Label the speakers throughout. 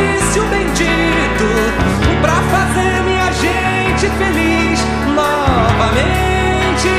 Speaker 1: vício bendito pra fazer minha gente feliz novamente.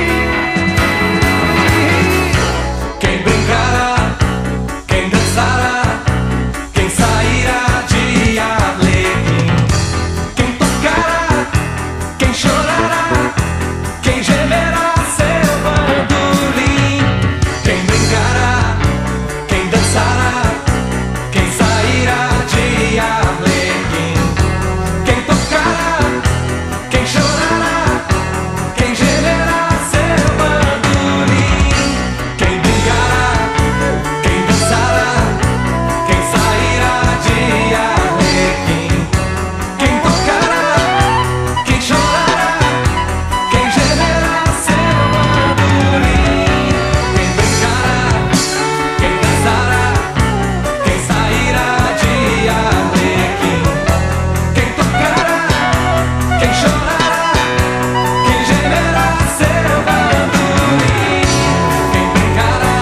Speaker 1: Quem brincará, quem dançará, quem sairá de Arlequim, quem tocará, quem chorará, quem gemerá seu bandolim. Quem brincará, quem dançará, quem sairá de Arlequim, quem tocará, quem chorará, quem gemerá seu bandolim. Quem brincará, quem dançará, quem sairá de Arlequim, quem tocará, quem chorará, quem gemerá seu bandolim. Quem brincará, quem dançará, quem sairá de Arlequim, quem tocará, quem chorará, quem gemerá seu bandolim. Quem brincará,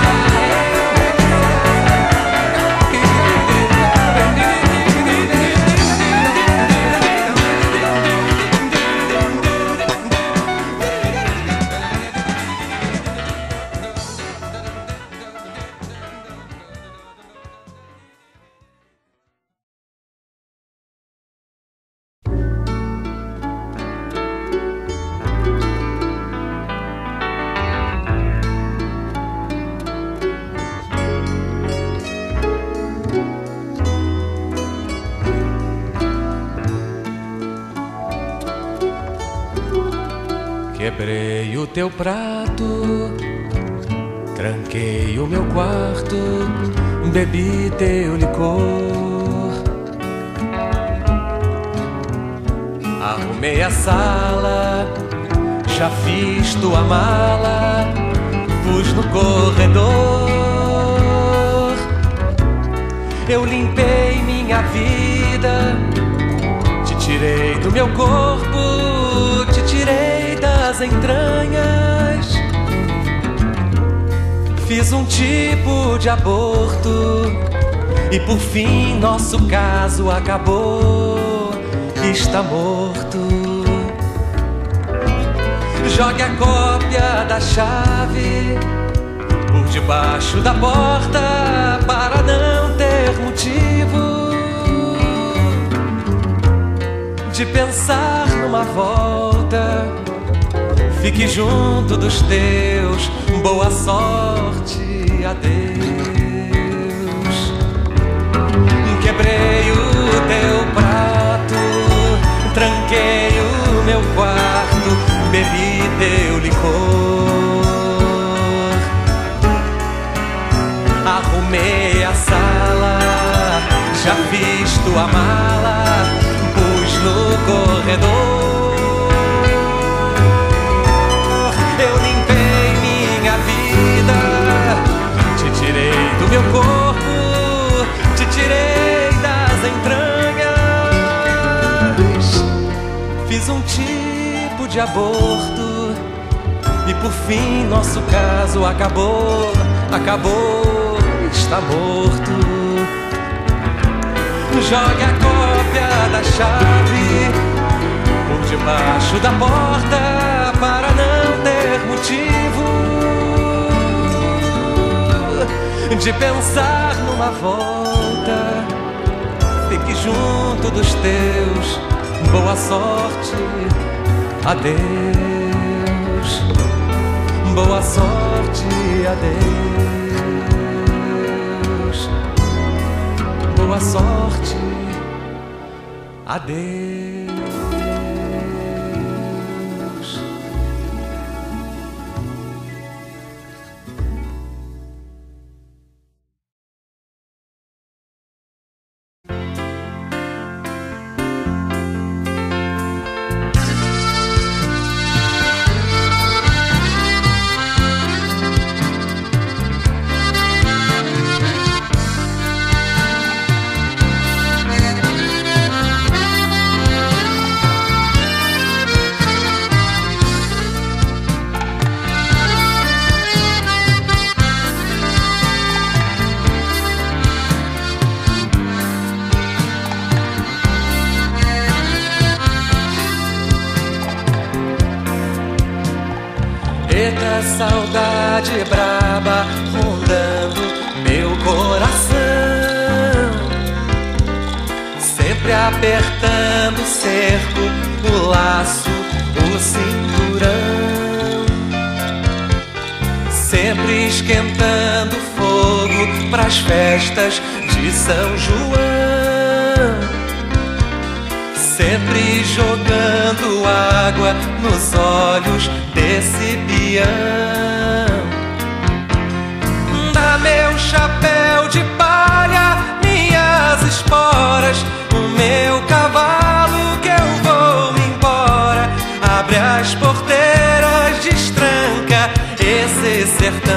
Speaker 1: quebrei o teu prato, tranquei o meu quarto, bebi teu licor, arrumei a sala, já fiz tua mala, pus no corredor. Eu limpei minha vida, te tirei do meu corpo, te tirei das entranhas. Fiz um tipo de aborto e por fim nosso caso acabou, está morto. Jogue a cópia da chave por debaixo da porta para não ter motivo de pensar numa volta. Fique junto dos teus, boa sorte, adeus. Quebrei o teu prato, tranquei o meu quarto, bebi teu licor, arrumei a sala, já fiz tua mala, pus no corredor. Eu limpei minha vida, te tirei do meu corpo, te tirei das entranhas. Fiz um tipo de aborto e por fim nosso caso acabou, acabou, está morto. Jogue a cópia da chave por debaixo da porta para não ter motivo de pensar numa volta. Fique junto dos teus, boa sorte, adeus. Boa sorte, adeus. Boa sorte, adeus. Eita saudade braba rondando meu coração, sempre apertando o cerco, o laço, o cinturão, sempre esquentando fogo pras festas de São João, sempre jogando água nos olhos desse peão. Dá meu chapéu de palha, minhas esporas, o meu cavalo que eu vou embora. Abre as porteiras, destranca esse sertão.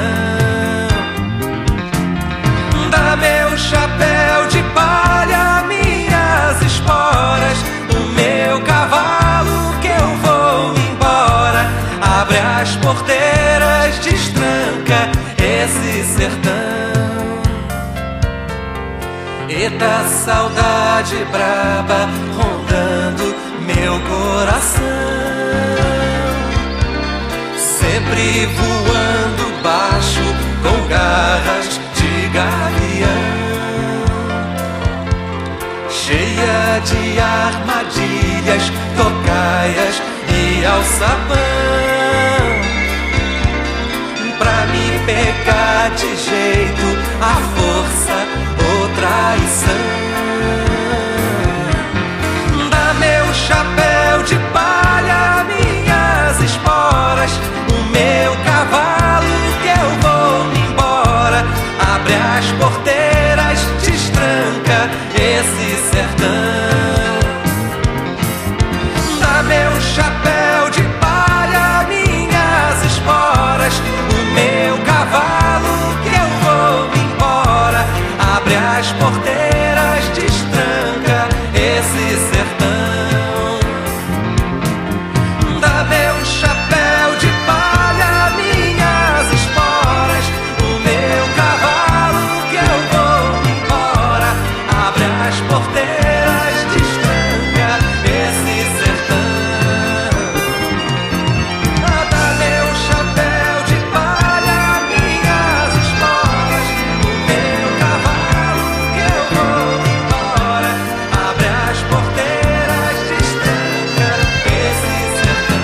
Speaker 1: Dá meu chapéu de palha, minhas esporas, o meu cavalo que eu vou embora. Abre as porteiras, destranca esse sertão. Eita saudade braba rondando meu coração, sempre voando baixo com garras de gavião, cheia de armadilhas, tocaias e alçapão, pra me pegar de jeito, a força ou traição. Dá meu chapéu de palha, minhas esporas, o meu cavalo que eu vou embora. Abre as porteiras, destranca esse sertão. Dá meu chapéu de palha, minhas esporas, o meu cavalo que eu vou embora. Abre as porteiras, destranca esse sertão. Dá meu chapéu de palha, minhas esporas, o meu cavalo que eu vou embora. Abre as porteiras, destranca esse sertão. Dá meu chapéu de palha, minhas esporas, o meu cavalo que eu vou embora. Abre as porteiras, destranca esse sertão.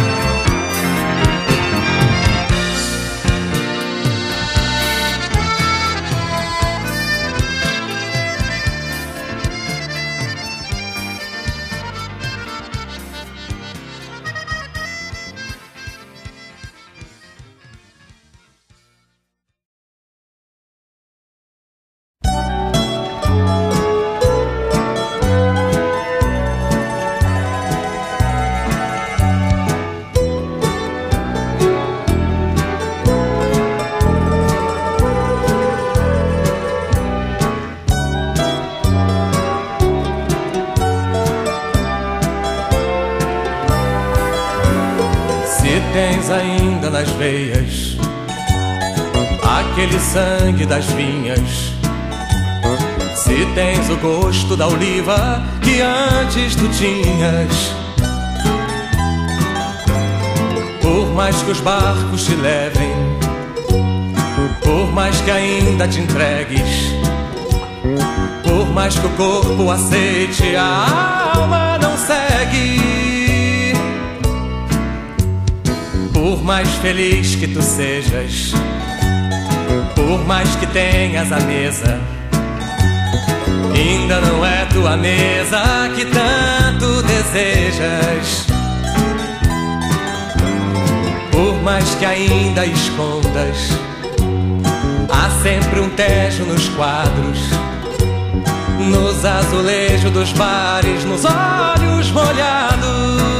Speaker 1: Se tens ainda nas veias aquele sangue das vinhas, se tens o gosto da oliva que antes tu tinhas, por mais que os barcos te levem, por mais que ainda te entregues, por mais que o corpo aceite, a alma não segue. Por mais feliz que tu sejas, por mais que tenhas a mesa, ainda não é tua mesa que tanto desejas. Por mais que ainda escondas, há sempre um tejo nos quadros, nos azulejos dos bares, nos olhos molhados.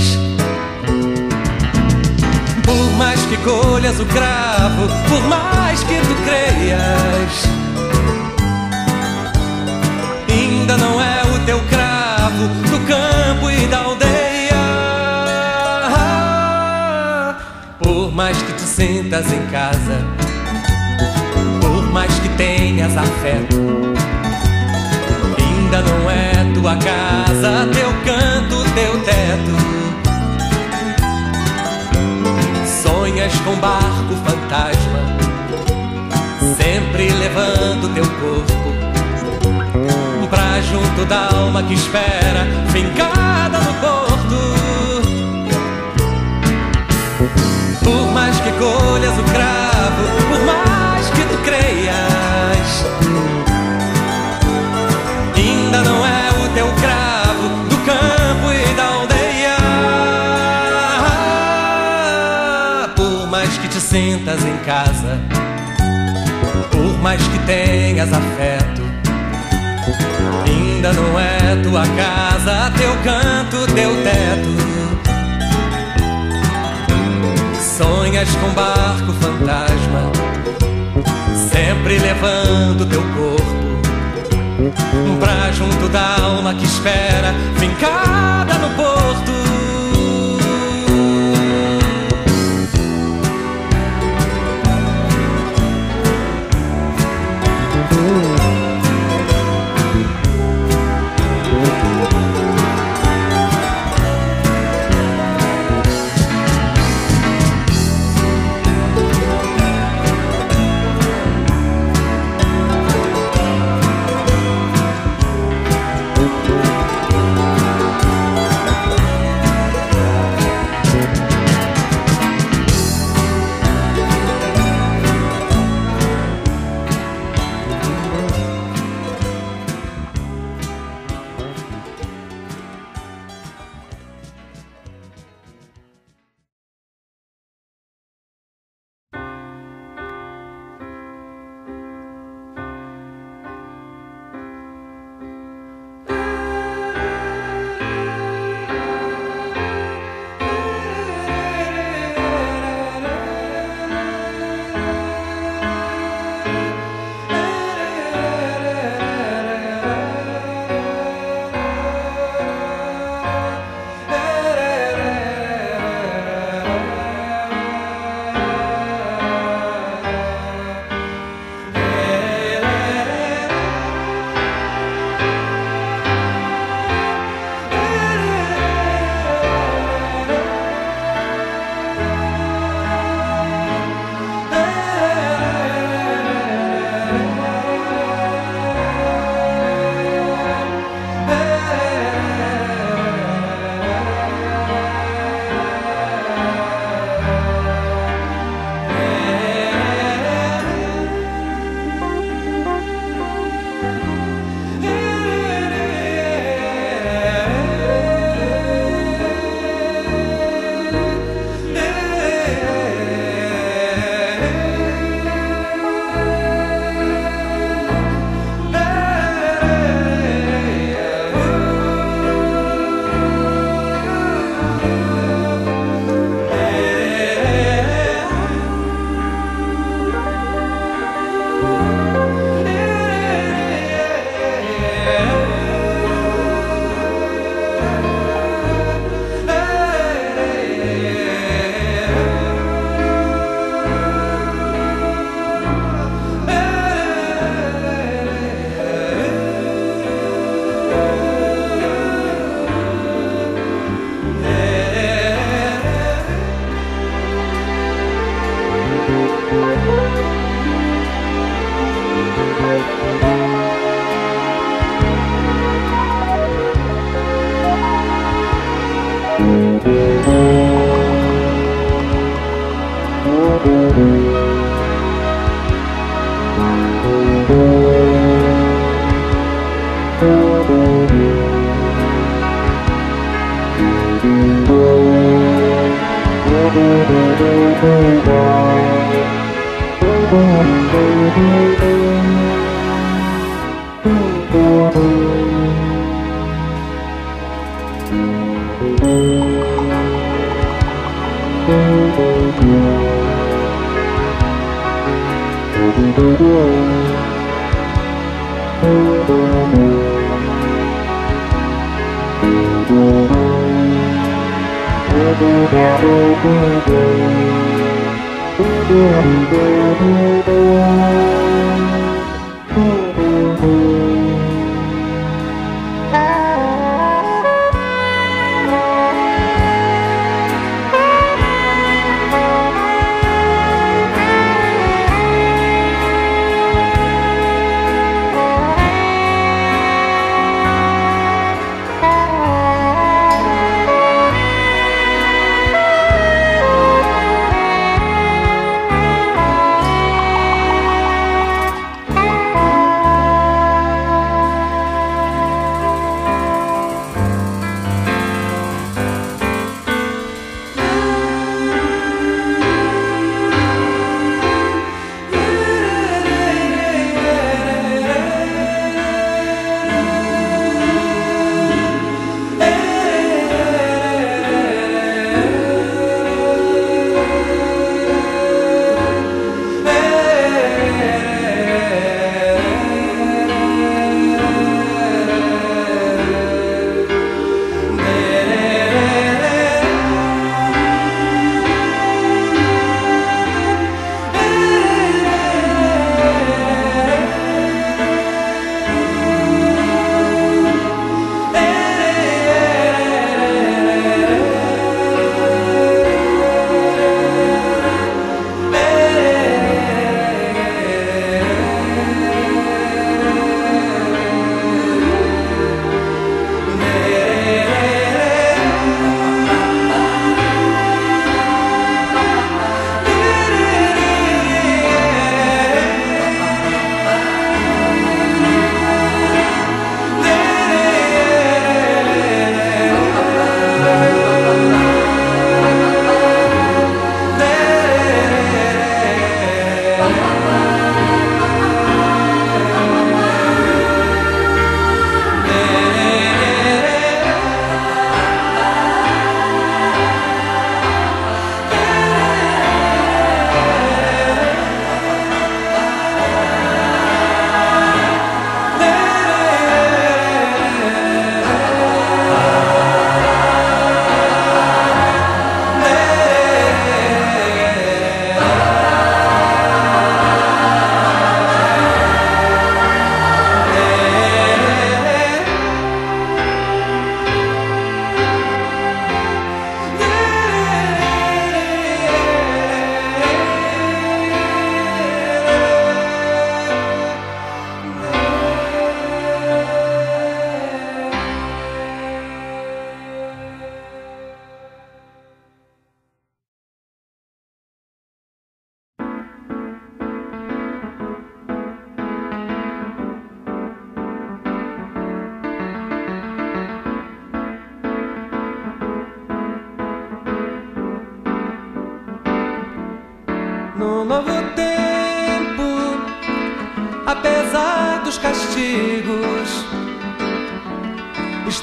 Speaker 1: Por mais que colhas o cravo, por mais que tu creias, ainda não é o teu cravo do campo e da aldeia. Por mais que tu sintas em casa, por mais que tenhas afeto, ainda não é tua casa, teu canto, teu teto. Sonhas com com barco fantasma, sempre levando teu corpo pra junto da alma que espera, fincada no porto. Por mais que colhas o cravo, por mais que tu creias, ainda não é o teu cravo do campo e da aldeia. Por mais que te sintas em casa, por mais que tenhas afeto, ainda não é tua casa, teu canto, teu teto. Sonhas com barco fantasma, sempre levando teu corpo pra junto da alma que espera, fincada no porto.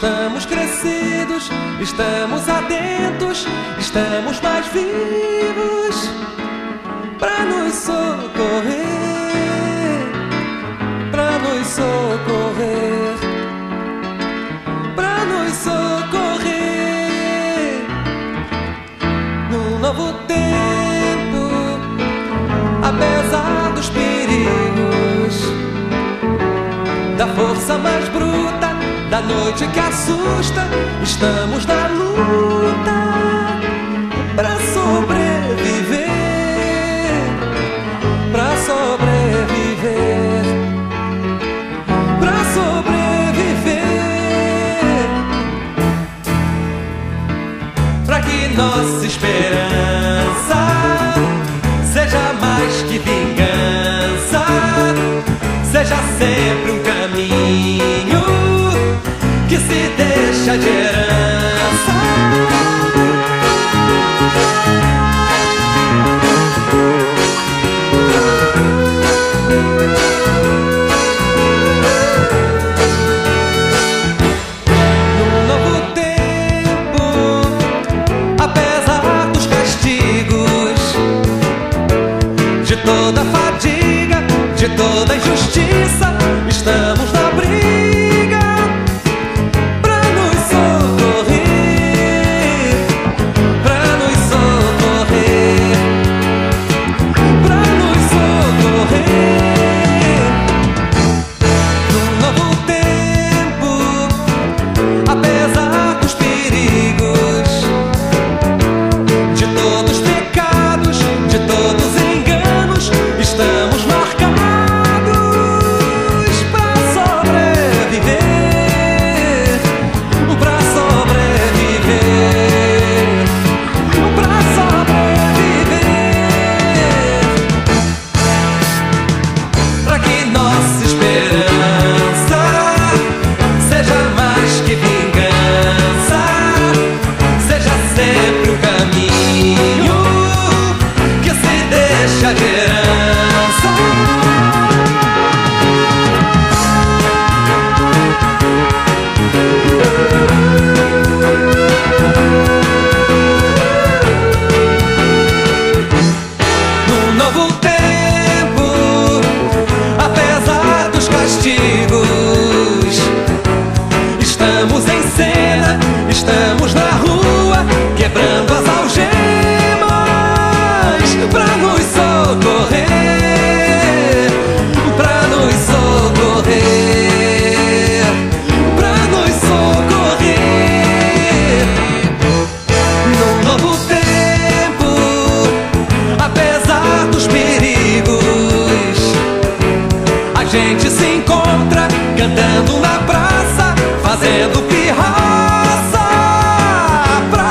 Speaker 1: Estamos crescidos, estamos atentos, estamos mais vivos pra nos socorrer, pra nos socorrer, pra nos socorrer. Num novo tempo, apesar dos perigos, da força mais bruta, da noite que assusta, estamos na luta pra sobreviver, pra sobreviver, pra sobreviver, pra que nossa esperança seja mais que vingança, seja sempre um caminho que se deixa de herança. Num novo tempo, apesar dos castigos, de toda fadiga, de toda injustiça, estamos na briga pra nos socorrer, pra nos socorrer, pra nos socorrer. Num novo tempo, apesar dos perigos, de todos os pecados, de todos os enganos, estamos marcados pra sobreviver, pra sobreviver, pra sobreviver, pra que nossa esperança seja mais que vingança, seja sempre um caminho que se deixa de herança. Num novo tempo, apesar dos castigos, estamos em cena, estamos na rua, quebrando as algemas pra nos socorrer, pra nos socorrer, pra nos socorrer. Num novo tempo, apesar dos perigos, a gente se encontra cantando na praça, fazendo pirraça pra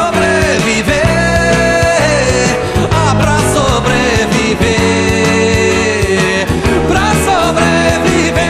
Speaker 1: sobreviver, pra sobreviver, pra sobreviver.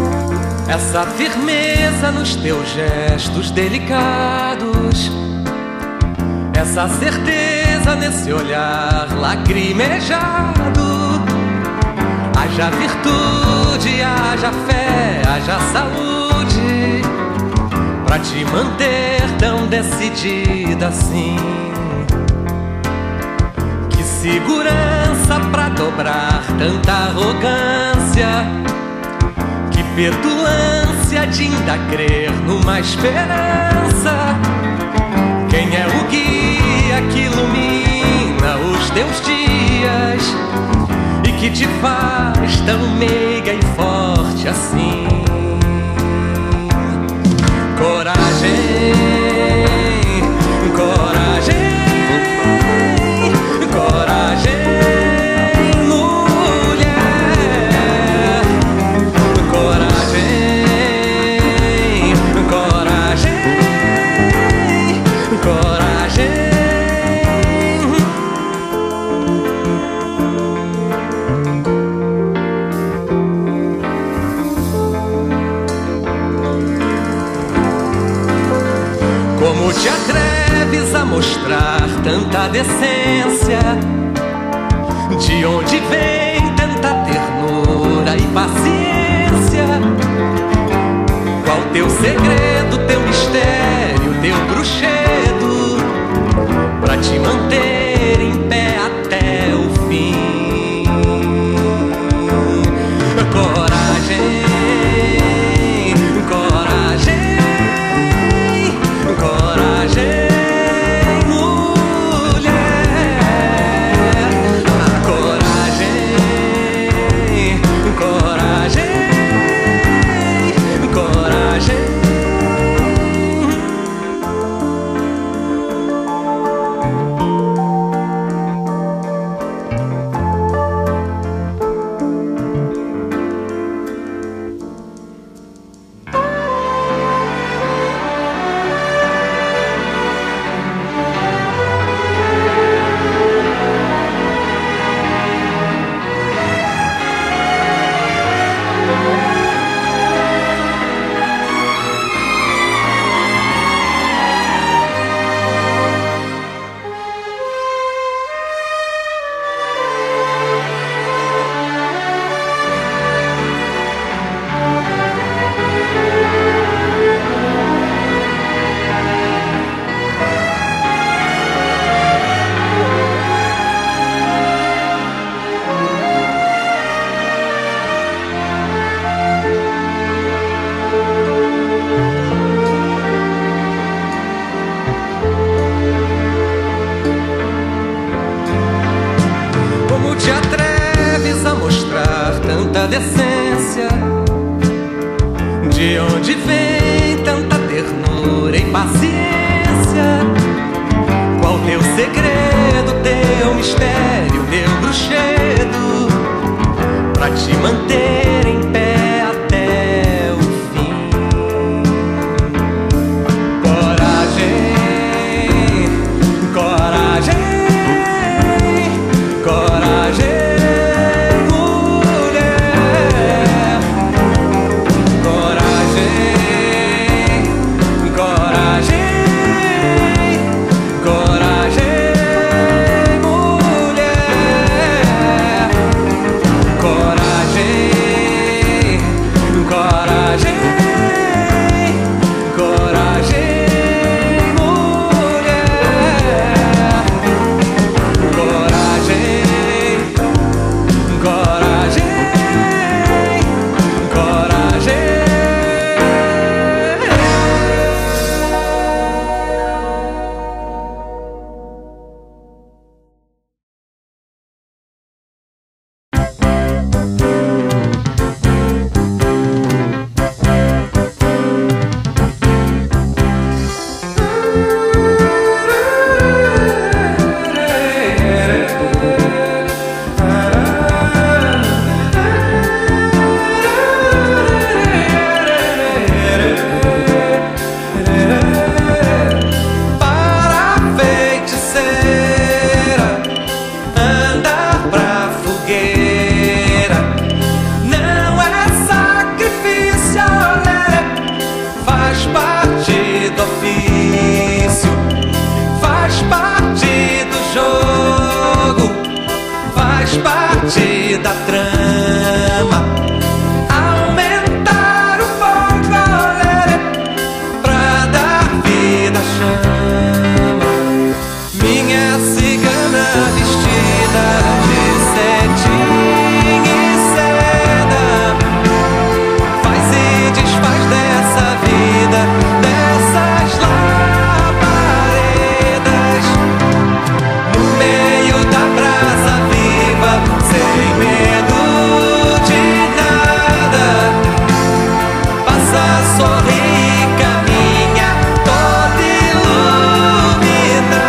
Speaker 1: Essa firmeza nos teus gestos delicados essa certeza nesse olhar lacrimejado. Haja virtude, haja fé, haja saúde pra te manter tão decidida assim. Que segurança pra dobrar tanta arrogância, que petulância de ainda crer numa esperança. Quem é o guia que ilumina os teus dias e que te faz tão meiga e forte assim? Coragem, coragem, coragem, mulher. Coragem, coragem, coragem. Como te atreves a mostrar tanta decência? De onde vem tanta ternura e paciência? Qual teu segredo, teu mistério, teu bruxedo, pra te manter em pé até o fim? Coragem, coragem, coragem, mulher. Coragem, coragem, coragem. Te atreves a mostrar tanta decência? De onde vem tanta ternura e paciência? Qual teu segredo, teu mistério, teu bruxedo, pra te manter em pé até o fim? Coragem, coragem, coragem, mulher. Coragem, coragem, parte da trama. Aumentar o fogo, olé, pra dar vida à chama. Minha cigana vestida de cetim e seda faz e desfaz dessa vida, dessas labaredas, no meio da brasa viva, sem medo de nada. Passa, sorri, caminha, toda iluminada.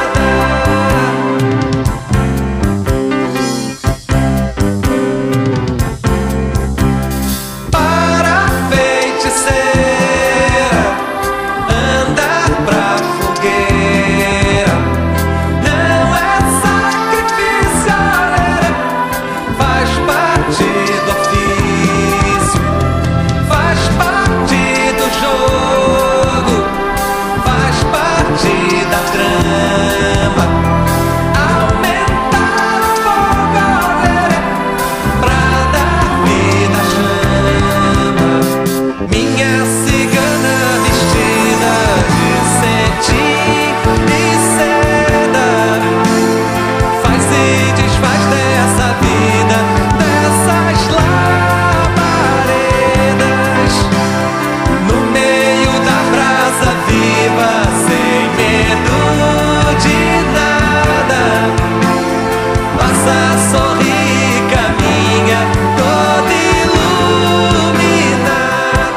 Speaker 1: Para a feiticeira andar pra fogueira não é sacrifício, olé, faz parte do ofício, faz parte do jogo, faz parte da trama. Aumentar o fogo, olé, pra dar vida à chama. Minha cigana vestida de cetim e seda faz e desfaz dessa vida, dessas labaredas, no meio da brasa viva, sem medo de nada. Passa, sorri, caminha, toda iluminada.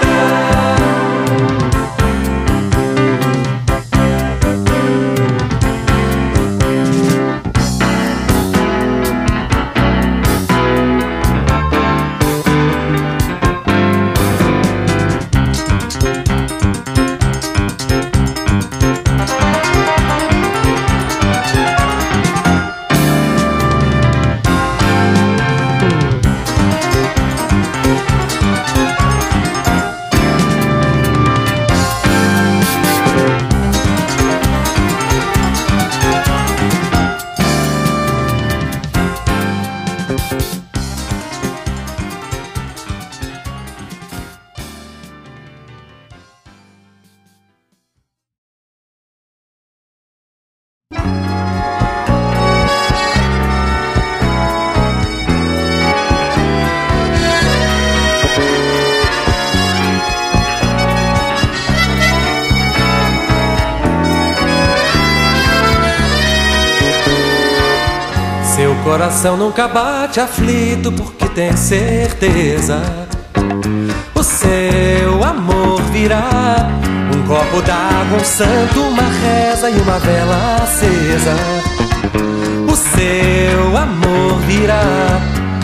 Speaker 1: Seu coração nunca bate aflito porque tem certeza o seu amor virá. Um copo d'água, um santo, uma reza e uma vela acesa. O seu amor virá,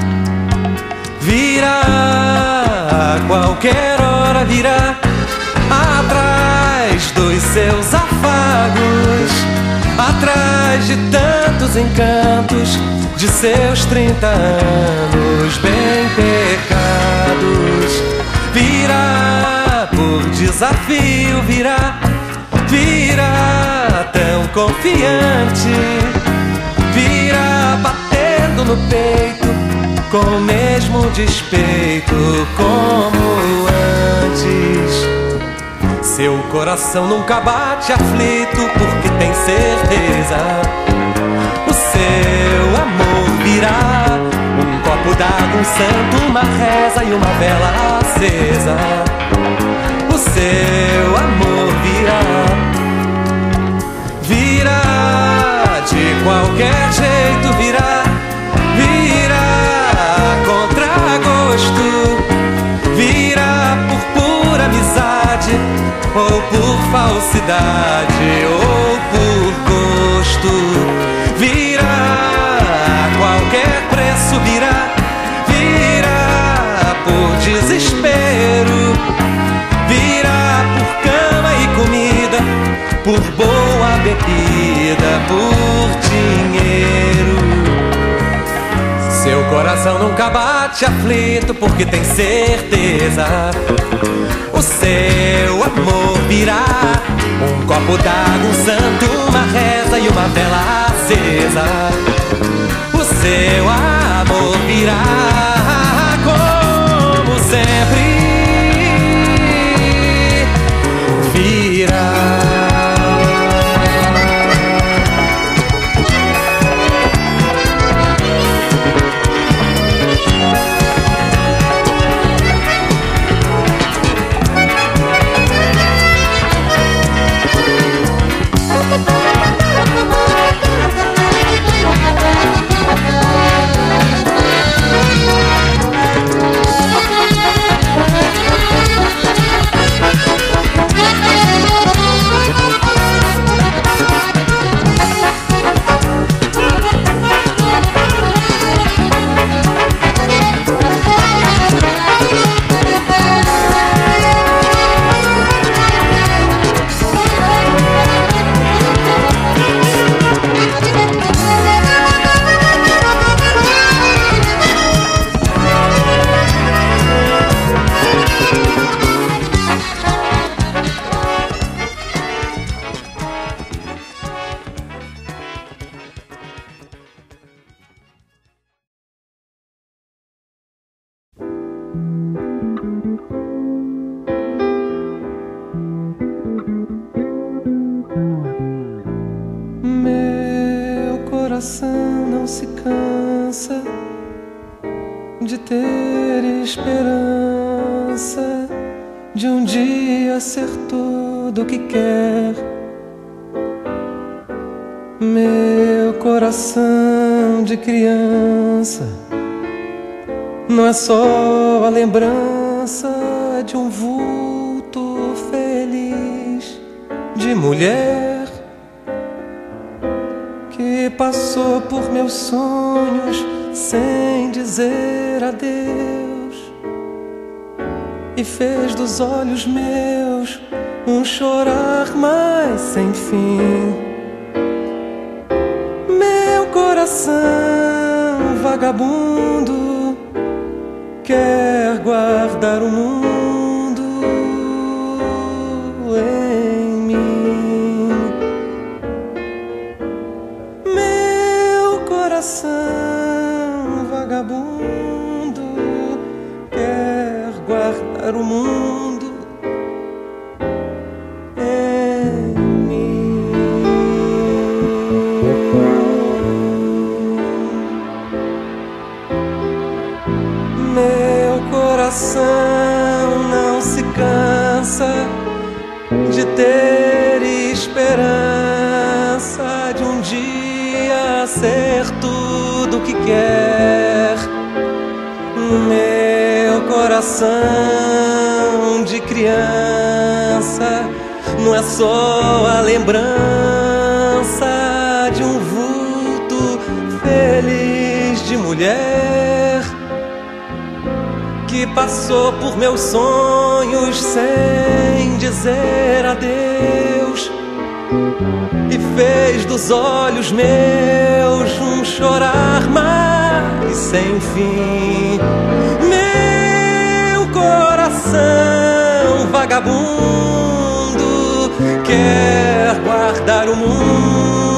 Speaker 1: virá a qualquer hora, virá atrás dos seus afagos, atrás de tantos encantos de seus 30 anos bem pecados. Virá por desafio, virá, virá tão confiante, virá batendo no peito com o mesmo despeito como antes. Seu coração nunca bate aflito porque tem certeza o seu amor virá. Um copo d'água, um santo, uma reza e uma vela acesa. O seu amor virá, virá de qualquer jeito, virá, virá contra gosto, virá por pura amizade ou por falsidade ou por gosto. Virá a qualquer preço, virá, virá por desespero, virá por cama e comida, por boa bebida, por dinheiro. Seu coração nunca bate aflito porque tem certeza o seu amor virá. Um copo d'água, um santo, uma reza e uma vela acesa. O seu amor virá como sempre virá.
Speaker 2: Meu coração não se cansa de ter esperança de um dia ser tudo o que quer. Meu coração de criança não é só a lembrança de um vulto feliz de mulher que passou por meus sonhos sem dizer adeus e fez dos olhos meus um chorar mais sem fim. Meu coração vagabundo quer guardar o mundo em mim. Meu coração vagabundo quer guardar o mundo em mim. Meu coração não se cansa de ter esperança de um dia ser tudo o que quer. Meu coração de criança não é só a lembrança de um vulto feliz de mulher que passou por meus sonhos sem dizer adeus e fez dos olhos meus um chorar mais sem fim. Meu coração vagabundo quer guardar o mundo